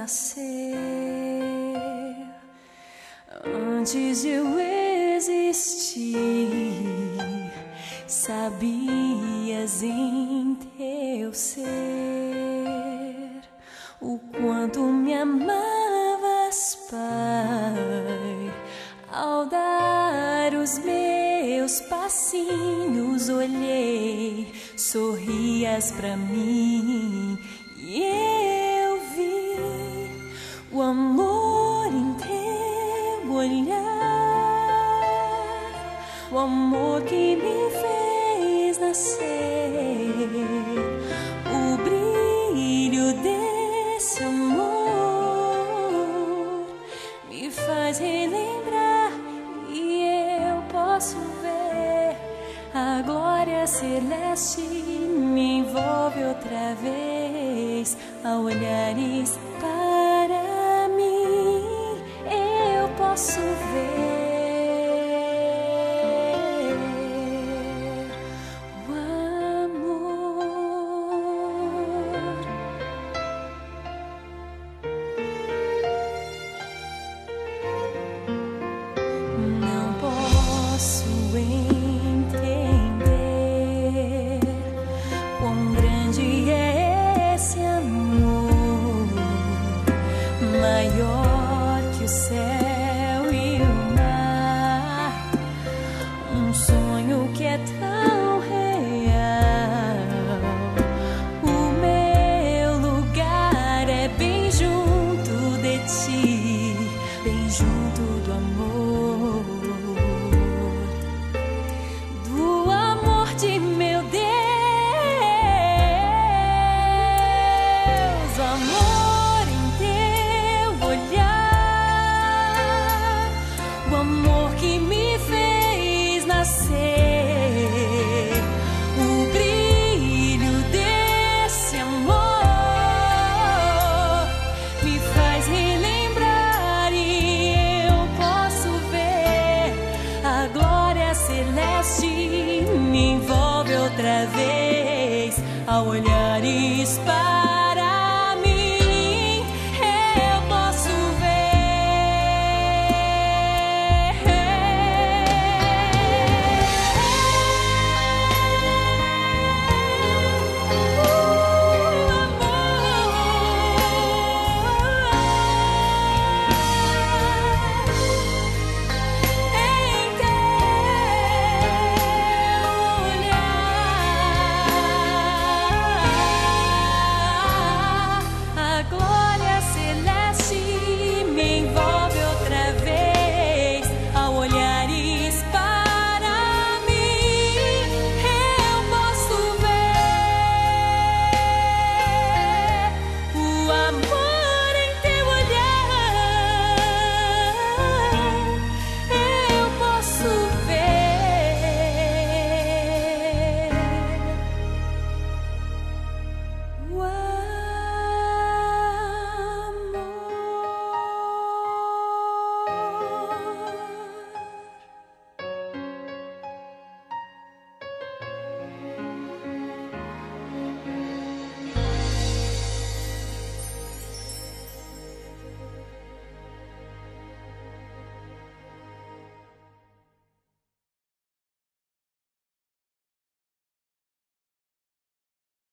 nascer. Antes de eu existir, sabias em teu ser o quanto me amavas, Pai. Ao dar os meus passinhos, olhei, sorrias pra mim e eu vi o amor em teu olhar, o amor que me fez nascer, o brilho desse amor me faz relembrar e eu posso ver a glória celeste me envolve outra vez. Ao olhares para mim, eu posso ver o amor. Não posso entender quão grande é esse amor, maior que o céu e o mar, um sonho que é tão real. O meu lugar é bem junto de ti, bem junto do amor, do amor de meu Deus. O amor em teu olhar, o amor que me fez nascer, o brilho desse amor me faz relembrar e eu posso ver a glória celeste me envolve outra vez. Ao olhares para